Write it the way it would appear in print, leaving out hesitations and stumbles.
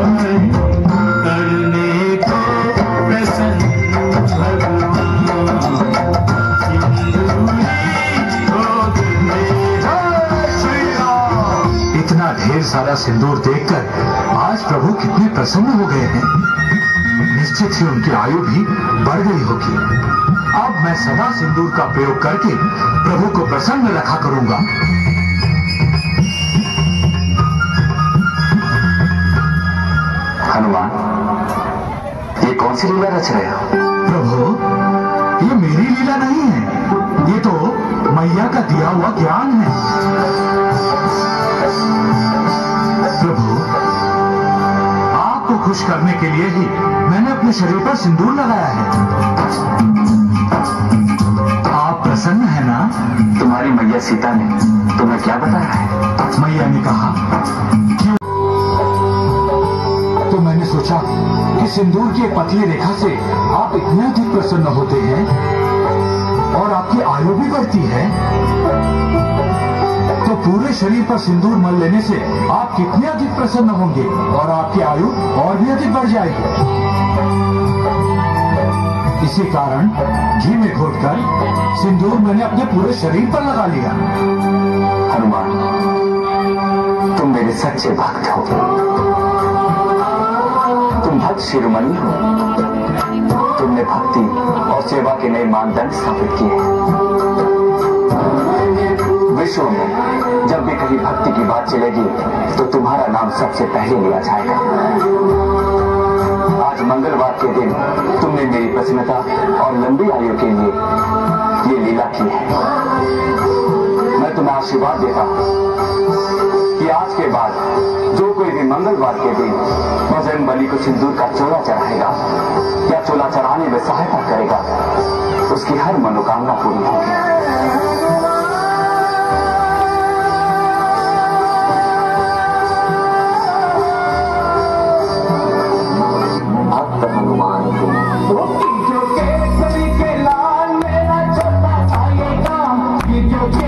करने को प्रसन्न इतना ढेर सारा सिंदूर देखकर आज प्रभु कितने प्रसन्न हो गए हैं। निश्चित ही उनकी आयु भी बढ़ गई होगी। अब मैं सदा सिंदूर का प्रयोग करके प्रभु को प्रसन्न रखा करूंगा। हनुमान, ये कौन सी लीला रच रहे हो? प्रभु, ये मेरी लीला नहीं है, ये तो मैया का दिया हुआ ज्ञान है। प्रभु, आपको खुश करने के लिए ही मैंने अपने शरीर पर सिंदूर लगाया है। आप प्रसन्न है ना? तुम्हारी मैया सीता ने तुम्हें क्या बताया है? मैया ने कहा क्यों? तो मैंने सोचा कि सिंदूर की एक पतली रेखा से आप इतने अधिक प्रसन्न होते हैं और आपकी आयु भी बढ़ती है, तो पूरे शरीर पर सिंदूर मल लेने से आप कितने अधिक प्रसन्न होंगे और आपकी आयु और भी अधिक बढ़ जाएगी। इसी कारण घी में घोटकर सिंदूर मैंने अपने पूरे शरीर पर लगा लिया। हनुमान, तुम मेरे सच्चे भक्त हो, तुम भक्त शिरोमणि हो। तुमने भक्ति और सेवा के नए मानदंड स्थापित किए हैं। विश्व में जब भी कहीं भक्ति की बात चलेगी तो तुम्हारा नाम सबसे पहले लिया जाएगा। आज मंगलवार के दिन तुमने मेरी प्रसन्नता और लंबी आयु के लिए ये लीला की है। मैं तुम्हें आशीर्वाद देता हूं कि आज के बाद जो कोई भी मंगलवार के दिन बजरंगबली को सिंदूर का चोला चढ़ाएगा या चोला चढ़ाने में सहायता करेगा, उसकी हर मनोकामना पूरी होगी। भक्त हनुमान